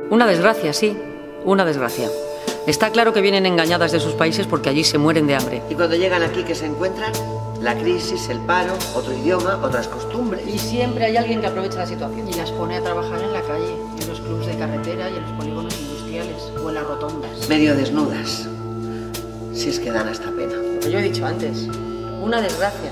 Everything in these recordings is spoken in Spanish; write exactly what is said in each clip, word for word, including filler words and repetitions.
Una desgracia, sí, una desgracia. Está claro que vienen engañadas de sus países porque allí se mueren de hambre. Y cuando llegan aquí, ¿qué se encuentran? La crisis, el paro, otro idioma, otras costumbres. Y siempre hay alguien que aprovecha la situación. Y las pone a trabajar en la calle, en los clubs de carretera y en los polígonos industriales o en las rotondas. Medio desnudas. Si es que dan hasta pena. Lo que yo he dicho antes, una desgracia.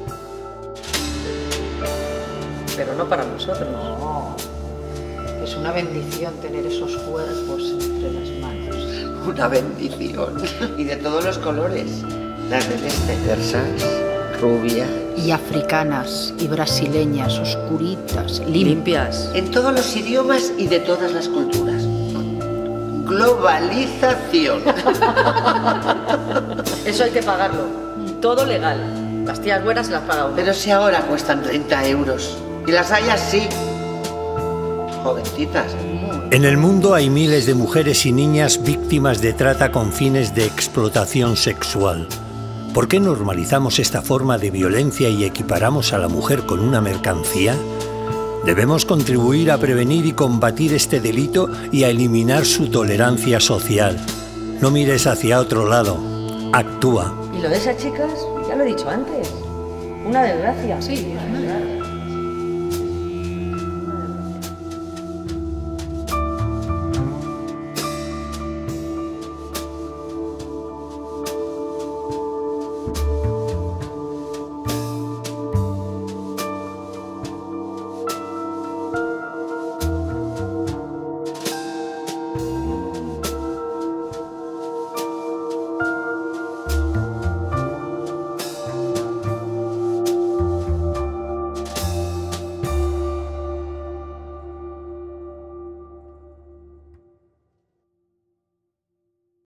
Pero no para nosotros. No, es una bendición tener esos cuerpos entre las manos. Una bendición. Y de todos los colores. Las del este, persas, rubia. Y africanas, y brasileñas, oscuritas, limpias. Limpias. En todos los idiomas y de todas las culturas. Globalización. Eso hay que pagarlo. Todo legal. Las tías buenas se las paga uno. Pero si ahora cuestan treinta euros. Y las hay así. Jovencitas. En el mundo hay miles de mujeres y niñas víctimas de trata con fines de explotación sexual. ¿Por qué normalizamos esta forma de violencia y equiparamos a la mujer con una mercancía? Debemos contribuir a prevenir y combatir este delito y a eliminar su tolerancia social. No mires hacia otro lado. Actúa. Y lo de esas chicas, ya lo he dicho antes. Una desgracia. Sí,